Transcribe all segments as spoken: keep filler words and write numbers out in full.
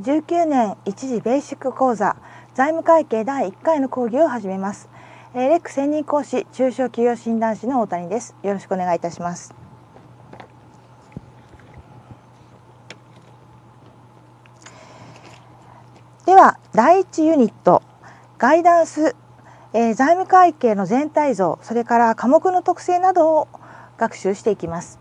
じゅうきゅうねん一次ベーシック講座財務会計だいいっかいの講義を始めます。レック専任講師中小企業診断士の大谷です。よろしくお願いいたします。ではだいいちユニットガイダンス、えー、財務会計の全体像、それから科目の特性などを学習していきます。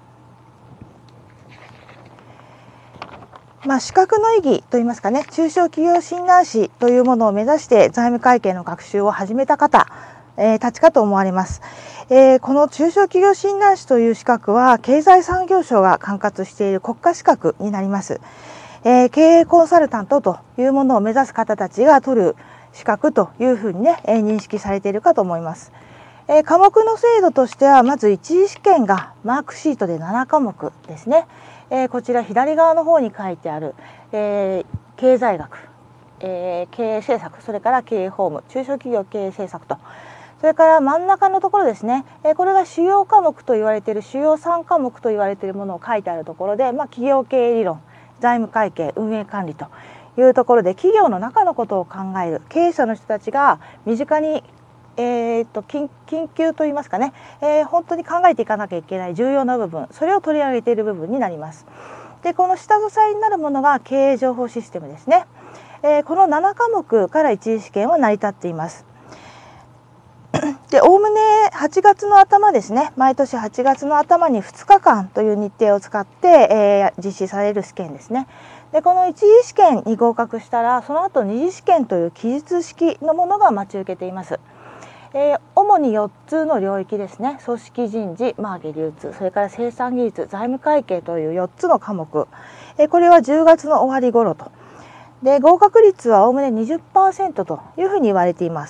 まあ、資格の意義といいますかね、中小企業診断士というものを目指して財務会計の学習を始めた方、えー、たちかと思われます。えー、この中小企業診断士という資格は経済産業省が管轄している国家資格になります。えー、経営コンサルタントというものを目指す方たちが取る資格というふうにね、えー、認識されているかと思います。えー、科目の制度としては、まず一次試験がマークシートでななかもくですね。えー、こちら左側の方に書いてある、えー、経済学、えー、経営政策、それから経営法務、中小企業経営政策と、それから真ん中のところですね、えー、これが主要科目と言われている、主要さんかもくと言われているものを書いてあるところで、まあ、企業経営理論、財務会計、運営管理というところで、企業の中のことを考える経営者の人たちが身近にえー、と 緊, 緊急といいますかね、えー、本当に考えていかなきゃいけない重要な部分、それを取り上げている部分になります。で、この下支えになるものが経営情報システムですね。えー、このななかもくから一次試験は成り立っています。で、おおむねはちがつの頭ですね、毎年はちがつの頭にふつかかんという日程を使って、えー、実施される試験ですね。で、この一次試験に合格したら、その後二次試験という記述式のものが待ち受けています。えー、主によっつの領域ですね。組織人事、マーケ流通、それから生産技術、財務会計というよっつの科目、えー、これはじゅうがつの終わり頃と。で、合格率はおおむね にじゅっパーセント というふうに言われています。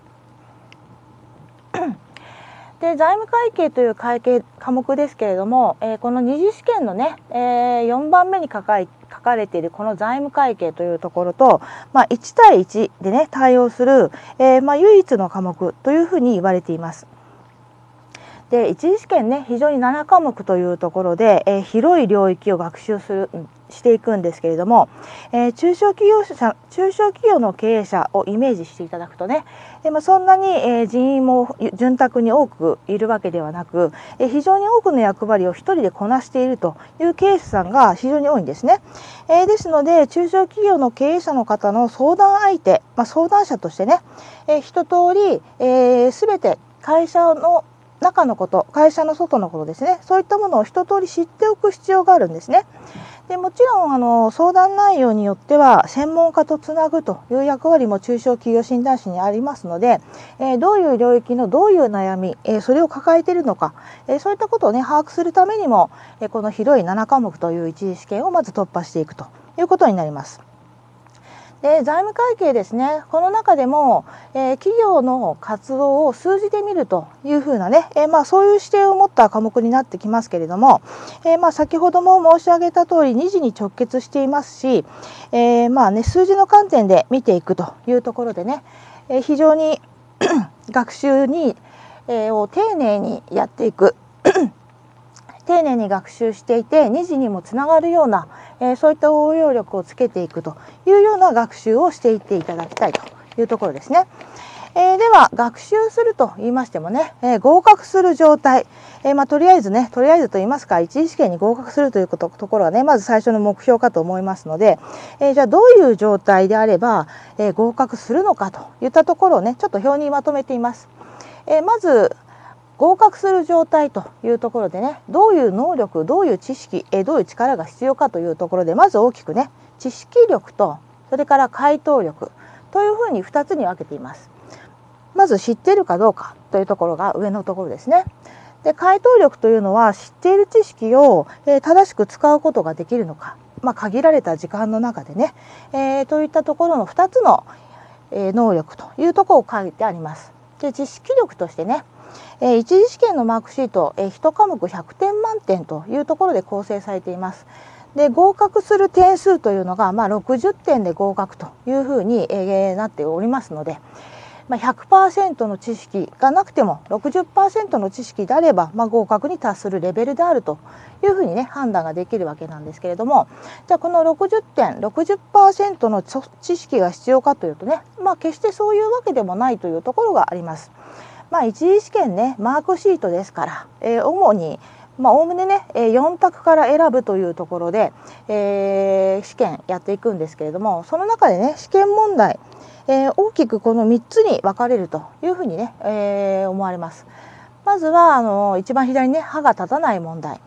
で、財務会計という会計科目ですけれども、えー、この二次試験のね、えー、よんばんめに書か書かれているこの財務会計というところと、まあ、いちたいいちでね対応する、えー、まあ唯一の科目というふうに言われています。で、一次試験ね、非常にななかもくというところで、えー、広い領域を学習するしていくんですけれども、えー、中小企業者中小企業の経営者をイメージしていただくとね、でまあ、そんなに、えー、人員も潤沢に多くいるわけではなく、えー、非常に多くの役割を一人でこなしているという経営者さんが非常に多いんですね。えー、ですので、中小企業の経営者の方の相談相手、まあ、相談者としてね、えー、一通り、えー、全て会社の中のこと、会社の外のことですね、そういったものを一通り知っておく必要があるんですね。で、もちろんあの相談内容によっては専門家とつなぐという役割も中小企業診断士にありますので、えー、どういう領域のどういう悩み、えー、それを抱えているのか、えー、そういったことをね把握するためにも、えー、この広いななかもくという一次試験をまず突破していくということになります。で、財務会計ですね、この中でも、えー、企業の活動を数字で見るというふうなね、えーまあ、そういう視点を持った科目になってきますけれども、えーまあ、先ほども申し上げた通りに次に直結していますし、えーまあね、数字の観点で見ていくというところでね、えー、非常に学習に、えー、を丁寧にやっていく丁寧に学習していてに次にもつながるような、えー、そういった応用力をつけていくというような学習をしていっていただきたいというところですね。えー、では学習すると言いましてもね、えー、合格する状態、えーまあ、とりあえずねとりあえずと言いますか、一次試験に合格するということところはねまず最初の目標かと思いますので、えー、じゃあどういう状態であれば、えー、合格するのかといったところをねちょっと表にまとめています。えー、まず合格する状態というところでね、どういう能力、どういう知識、えどういう力が必要かというところで、まず大きくね、知識力とそれから回答力というふうにふたつに分けています。まず知っているかどうかというところが上のところですね。で、回答力というのは知っている知識を、えー、正しく使うことができるのか、まあ、限られた時間の中でね、えー、といったところのふたつの、えー、能力というところを書いてあります。で、知識力としてね、えー、一次試験のマークシート、えー、いちかもくひゃくてん満点というところで構成されています。で、合格する点数というのが、まあ、ろくじゅってんで合格というふうに、えー、なっておりますので、 まあ、ひゃくパーセント の知識がなくても ろくじゅっパーセント の知識であれば、まあ、合格に達するレベルであるというふうにね判断ができるわけなんですけれども、じゃあこのろくじゅってん ろくじゅっパーセント の知識が必要かというとね、まあ、決してそういうわけでもないというところがあります。まあ、一次試験ねマークシートですから、えー、主にまあ、おおむねねよん択から選ぶというところで、えー、試験やっていくんですけれども、その中でね試験問題、えー、大きくこのみっつに分かれるというふうにね、えー、思われます。まずはあの一番左にね歯が立たない問題。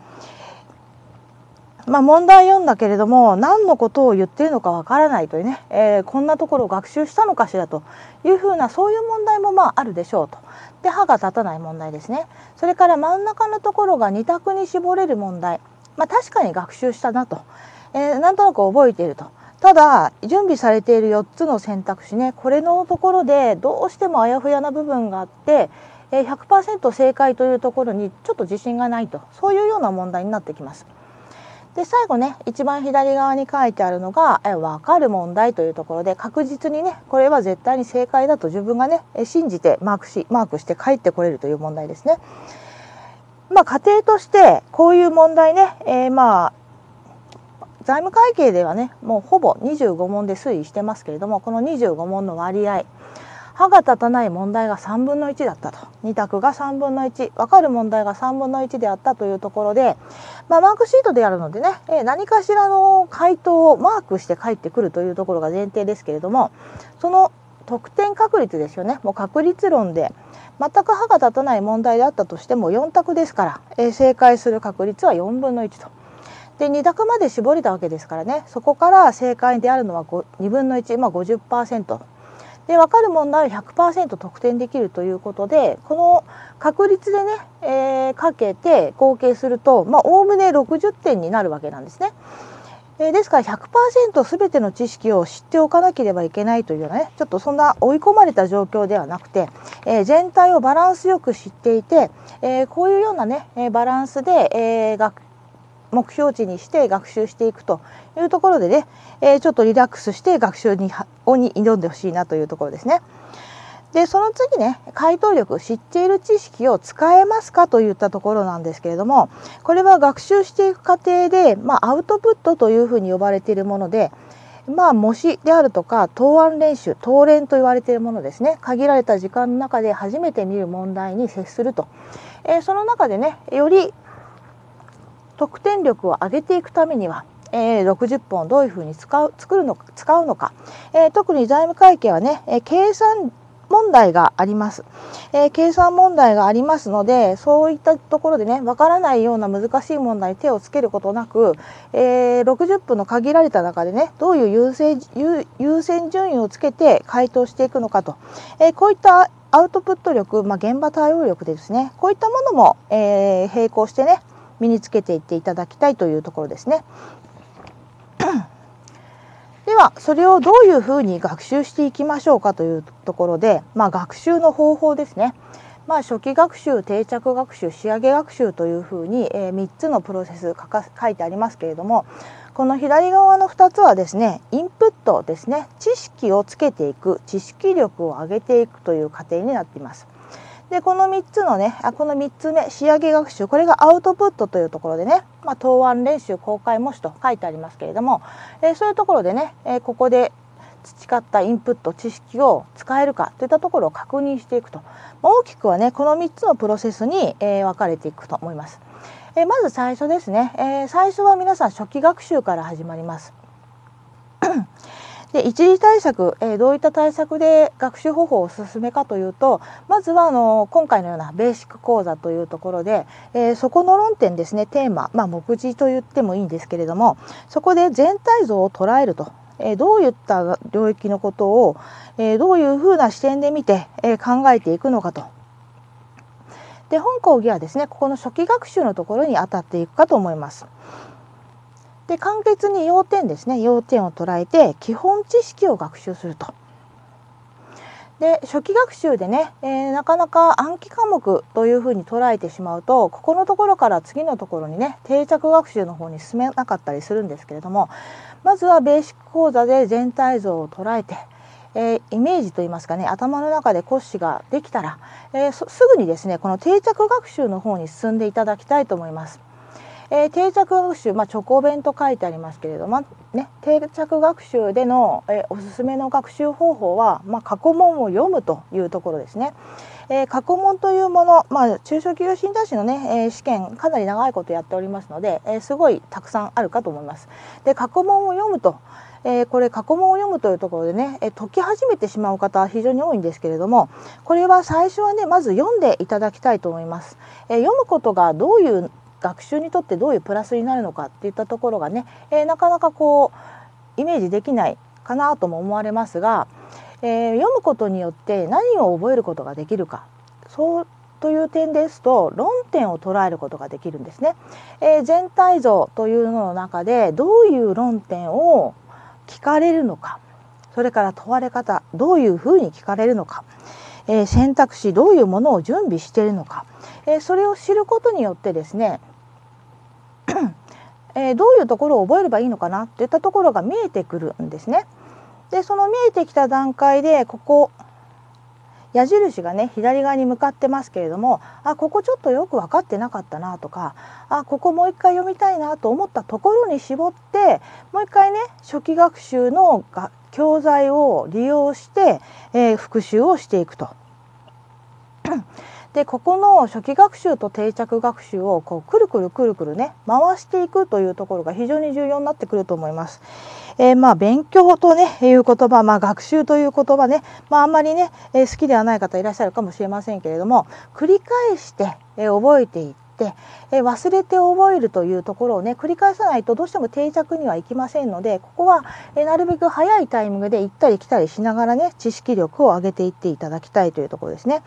まあ、問題読んだけれども何のことを言っているのかわからないというね、えー、こんなところを学習したのかしらというふうなそういう問題もまああるでしょうと。で歯が立たない問題ですね。それから真ん中のところがに択に絞れる問題、まあ、確かに学習したなと、えー、なんとなく覚えていると。ただ準備されているよっつの選択肢ね、これのところでどうしてもあやふやな部分があって、ひゃくパーセント 正解というところにちょっと自信がないと、そういうような問題になってきます。で最後ね一番左側に書いてあるのがえ分かる問題というところで、確実にねこれは絶対に正解だと自分がね信じてマークしマークして帰ってこれるという問題ですね。まあ過程としてこういう問題ね、えー、まあ財務会計ではねもうほぼにじゅうご問で推移してますけれども、このにじゅうご問の割合、歯が立たない問題がさんぶんのいちだったと、に択がさんぶんのいち、分かる問題がさんぶんのいちであったというところで、まあ、マークシートでやるのでね、え何かしらの回答をマークして返ってくるというところが前提ですけれども、その得点確率ですよね。もう確率論で全く歯が立たない問題であったとしてもよん択ですから、え正解する確率はよんぶんのいちと。でに択まで絞れたわけですからね、そこから正解であるのはにぶんのいち、まあ、ごじゅっパーセント。で分かる問題は ひゃくパーセント 得点できるということで、この確率でね、えー、かけて合計するとおおむねろくじゅってんになるわけなんですね。えー、ですから ひゃくパーセント 全ての知識を知っておかなければいけないというようなね、ちょっとそんな追い込まれた状況ではなくて、えー、全体をバランスよく知っていて、えー、こういうようなねバランスで、えー、学目標値にして学習していくというところでね、えー、ちょっとリラックスして学習にに挑んでほしいなというところですね。でその次ね、回答力、知っている知識を使えますかといったところなんですけれども、これは学習していく過程で、まあ、アウトプットというふうに呼ばれているもので、まあ、模試であるとか答案練習、答練と言われているものですね。限られた時間の中で初めて見る問題に接すると、えー、その中でねより得点力を上げていくためには、えー、ろくじゅっぽんをどういうふうに使う作るのか使うのか、えー、特に財務会計はね、えー、計算問題があります、えー、計算問題がありますので、そういったところでねわからないような難しい問題に手をつけることなく、えー、ろくじゅっぷんの限られた中でねどういう優先、優、優先順位をつけて回答していくのかと、えー、こういったアウトプット力、まあ、現場対応力ですね、こういったものも、えー、並行してね身につけていっていただきたいというところですね。ではそれをどういうふうに学習していきましょうかというところで、まあ、学習の方法ですね。まあ、初期学習、定着学習、仕上げ学習というふうに、えー、みっつのプロセス書か書いてありますけれども、この左側のふたつはですねインプットですね、知識をつけていく、知識力を上げていくという過程になっています。でこのみっつのね、あこのみっつめ、仕上げ学習、これがアウトプットというところでね、まあ、答案練習、公開模試と書いてありますけれども、えー、そういうところでね、えー、ここで培ったインプット、知識を使えるかといったところを確認していくと、まあ、大きくはねこのみっつのプロセスに、えー、分かれていくと思います。えー、まず最初ですね、えー、最初は皆さん初期学習から始まります。で一時対策、えー、どういった対策で学習方法をお勧めかというと、まずはあの今回のようなベーシック講座というところで、えー、そこの論点ですね、テーマ、まあ、目次と言ってもいいんですけれども、そこで全体像を捉えると、えー、どういった領域のことを、えー、どういうふうな視点で見て、えー、考えていくのかと。で本講義はですねここの初期学習のところに当たっていくかと思います。で簡潔に要点ですね、要点を捉えて基本知識を学習すると。で初期学習でね、えー、なかなか暗記科目というふうに捉えてしまうと、ここのところから次のところにね定着学習の方に進めなかったりするんですけれども、まずはベーシック講座で全体像を捉えて、 えー、イメージといいますかね、頭の中で骨子ができたら、えー、すぐにですねこの定着学習の方に進んでいただきたいと思います。えー、定着学習、まあ、チョコ弁と書いてありますけれども、ね、定着学習での、えー、おすすめの学習方法は、まあ、過去問を読むというところですね。えー、過去問というもの、まあ、中小企業診断士の、ねえー、試験かなり長いことやっておりますので、えー、すごいたくさんあるかと思います。で、過去問を読むと、えー、これ過去問を読むというところでね、えー、解き始めてしまう方は非常に多いんですけれども、これは最初はねまず読んでいただきたいと思います。えー、読むことがどういう学習にとってどういうプラスになるのかっていったところがね、えー、なかなかこうイメージできないかなとも思われますが、えー、読むことによって何を覚えることができるか、そうという点ですと論点を捉えることができるんですね。えー、全体像というのの中でどういう論点を聞かれるのか、それから問われ方どういうふうに聞かれるのか、えー、選択肢どういうものを準備しているのか、えー、それを知ることによってですねえー、どういうところを覚えればいいのかなといったところが見えてくるんですね。でその見えてきた段階でここ矢印がね左側に向かってますけれども、あここちょっとよく分かってなかったなとか、あここもう一回読みたいなと思ったところに絞ってもう一回ね初期学習のが教材を利用して、えー、復習をしていくと。でここの初期学習と定着学習をこうくるくるくるくるね回していくというところが非常に重要になってくると思います。えー、まあ勉強とねいう言葉、まあ、学習という言葉ね、まあ、あんまりね、えー、好きではない方いらっしゃるかもしれませんけれども、繰り返して、えー、覚えていって、えー、忘れて覚えるというところをね繰り返さないとどうしても定着にはいきませんので、ここは、えー、なるべく早いタイミングで行ったり来たりしながらね知識力を上げていっていただきたいというところですね。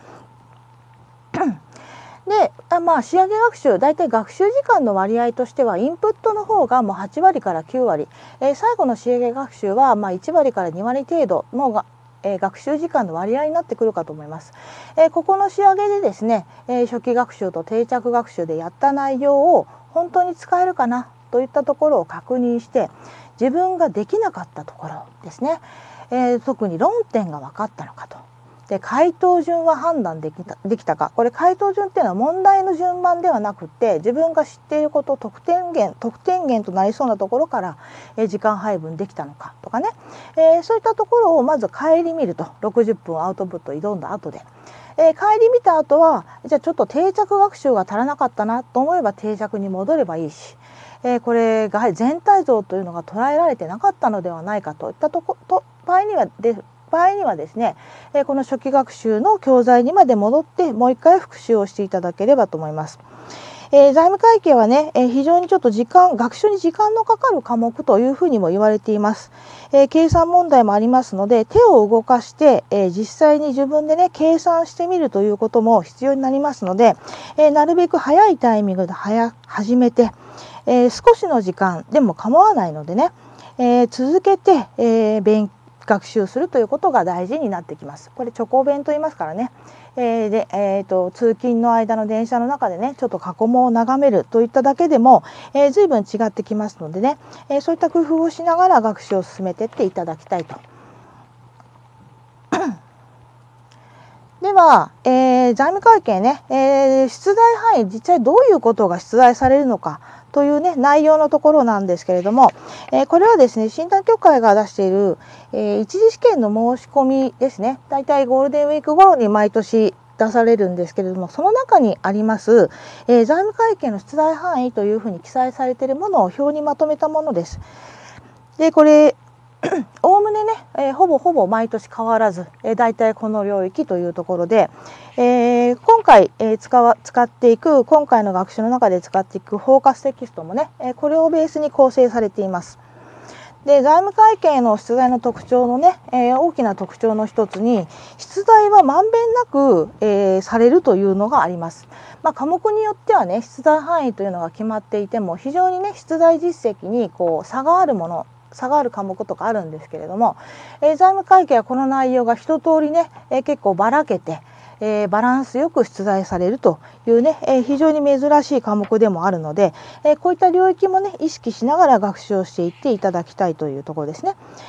であまあ仕上げ学習、だいたい学習時間の割合としてはインプットの方がもうはちわりからきゅうわり、えー、最後の仕上げ学習はまあいちわりからにわり程度のが、えー、学習時間の割合になってくるかと思います。えー、ここの仕上げでですね、えー、初期学習と定着学習でやった内容を本当に使えるかなといったところを確認して、自分ができなかったところですね、えー、特に論点が分かったのかと。で回答順は判断できた、できたか。これ回答順っていうのは問題の順番ではなくて、自分が知っていること、得点源得点源となりそうなところから、えー、時間配分できたのかとかね、えー、そういったところをまず顧みると。ろくじゅっぷんアウトプット挑んだ後で、えー、顧みた後はじゃあちょっと定着学習が足らなかったなと思えば定着に戻ればいいし、えー、これが全体像というのが捉えられてなかったのではないかといったとこと場合にはで場合にはですね、この初期学習の教材にまで戻ってもう一回復習をしていただければと思います。えー、財務会計はね、えー、非常にちょっと時間学習に時間のかかる科目というふうにも言われています。えー、計算問題もありますので、手を動かして、えー、実際に自分でね計算してみるということも必要になりますので、えー、なるべく早いタイミングで早始めて、えー、少しの時間でも構わないのでね、えー、続けて、えー、勉強学習するということが大事になってきます。これチョコ弁と言いますからね。えーでえー、と通勤の間の電車の中でねちょっと過去問を眺めるといっただけでも、えー、随分違ってきますのでね、えー、そういった工夫をしながら学習を進めていっていただきたいと。では、えー、財務会計ね、えー、出題範囲、実際どういうことが出題されるのかというね内容のところなんですけれども、えー、これはですね診断協会が出している、えー、一次試験の申し込みですね。だいたいゴールデンウィーク頃に毎年出されるんですけれども、その中にあります、えー、財務会計の出題範囲というふうに記載されているものを表にまとめたものです。でこれおおむねね、えー、ほぼほぼ毎年変わらず、えー、大体この領域というところで、えー、今回、えー、使わ使っていく今回の学習の中で使っていくフォーカステキストもね、えー、これをベースに構成されています。で財務会計の出題の特徴のね、えー、大きな特徴の一つに出題はまんべんなく、えー、されるというのがあります。まあ、科目によってはね出題範囲というのが決まっていても非常にね出題実績にこう差があるもの差がある科目とかあるんですけれども、えー、財務会計はこの内容が一通りね、えー、結構ばらけて、えー、バランスよく出題されるというね、えー、非常に珍しい科目でもあるので、えー、こういった領域もね意識しながら学習をしていっていただきたいというところですね。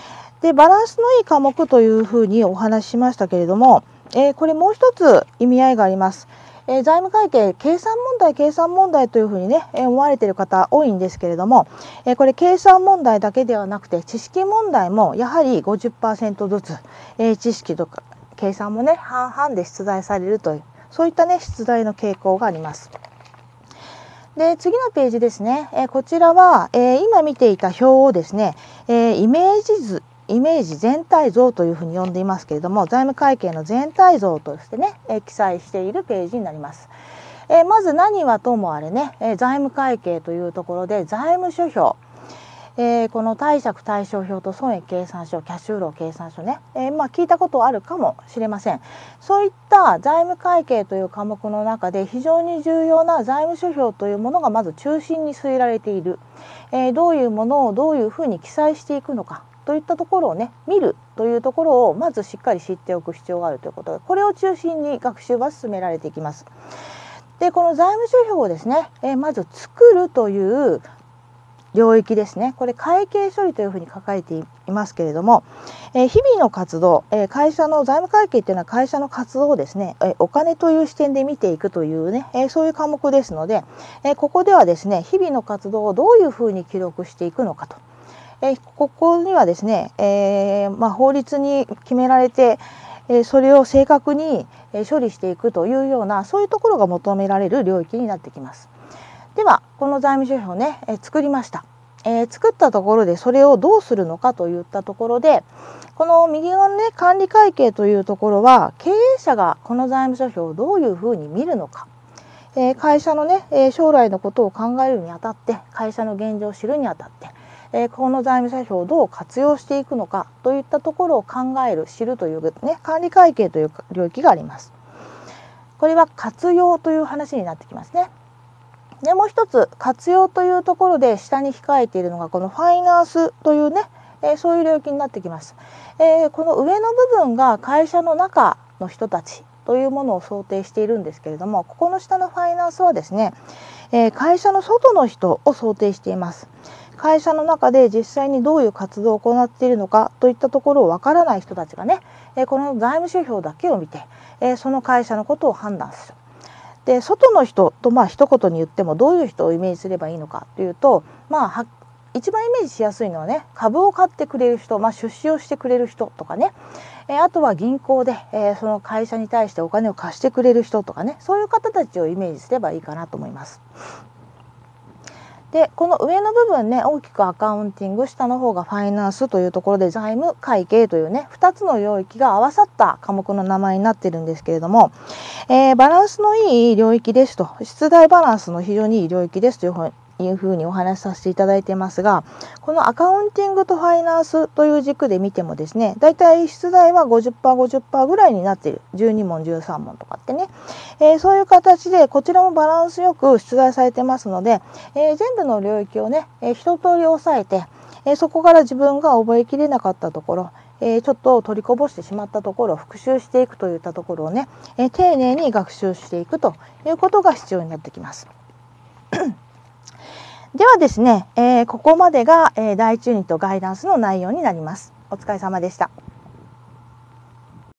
でバランスのいい科目というふうにお話ししましたけれども、えー、これもう一つ意味合いがあります。えー、財務会計、計算問題、計算問題というふうにね、えー、思われている方多いんですけれども、えー、これ計算問題だけではなくて、知識問題もやはり ごじゅっパーセント ずつ、えー、知識とか計算もね、半々で出題されるという、そういったね、出題の傾向があります。で、次のページですね。えー、こちらは、えー、今見ていた表をですね、えー、イメージ図、イメージ全体像というふうに呼んでいますけれども、財務会計の全体像としてね、えー、記載しているページになります。えー、まず何はともあれね、えー、財務会計というところで財務諸表、えー、この貸借対照表と損益計算書、キャッシュフロー計算書ね、えー、まあ聞いたことあるかもしれません。そういった財務会計という科目の中で非常に重要な財務諸表というものがまず中心に据えられている、えー、どういうものをどういうふうに記載していくのかといったところをね、見るというところをまずしっかり知っておく必要があるということで、これを中心に学習は進められていきます。で、この財務諸表をですね、えー、まず作るという領域ですね。これ会計処理というふうに書かれていますけれども、えー、日々の活動、えー、会社の財務会計というのは会社の活動をですね、えー、お金という視点で見ていくというね、えー、そういう科目ですので、えー、ここではですね、日々の活動をどういうふうに記録していくのかと、えー、ここにはですね、えーまあ、法律に決められて、えー、それを正確に処理していくというような、そういうところが求められる領域になってきます。ではこの財務諸表をね、え作りました、えー、作ったところでそれをどうするのかといったところで、この右側のね、管理会計というところは経営者がこの財務諸表をどういうふうに見るのか、えー、会社のね、えー、将来のことを考えるにあたって、会社の現状を知るにあたって、えー、この財務諸表をどう活用していくのかといったところを考える、知るというね、管理会計という領域があります。これは活用という話になってきますね。でもう一つ、活用というところで下に控えているのがこのファイナンスというね、えー、そういう領域になってきます。えー、この上の部分が会社の中の人たちというものを想定しているんですけれども、ここの下のファイナンスはですね、えー、会社の外の人を想定しています。会社の中で実際にどういう活動を行っているのかといったところをわからない人たちがね、えー、この財務諸表だけを見て、えー、その会社のことを判断する。で、外の人とまあ一言に言ってもどういう人をイメージすればいいのかというと、まあ一番イメージしやすいのはね、株を買ってくれる人、まあ、出資をしてくれる人とかね、えー、あとは銀行で、えー、その会社に対してお金を貸してくれる人とかね、そういう方たちをイメージすればいいかなと思います。で、この上の部分ね、大きくアカウンティング、下の方がファイナンスというところで財務会計というね、ふたつの領域が合わさった科目の名前になっているんですけれども、えー、バランスのいい領域ですと、出題バランスの非常にいい領域ですというふうにいうふうにお話しさせていただいていますが、このアカウンティングとファイナンスという軸で見てもですね、だいたい出題は ごじゅっパーセント、ごじゅっパーセント ぐらいになっている。じゅうにもん、じゅうさんもんとかってね、えー、そういう形でこちらもバランスよく出題されてますので、えー、全部の領域をね、えー、一通り押さえて、えー、そこから自分が覚えきれなかったところ、えー、ちょっと取りこぼしてしまったところを復習していくといったところをね、えー、丁寧に学習していくということが必要になってきます。ではですね、えー、ここまでが、えー、だいいちユニットガイダンスの内容になります。お疲れ様でした。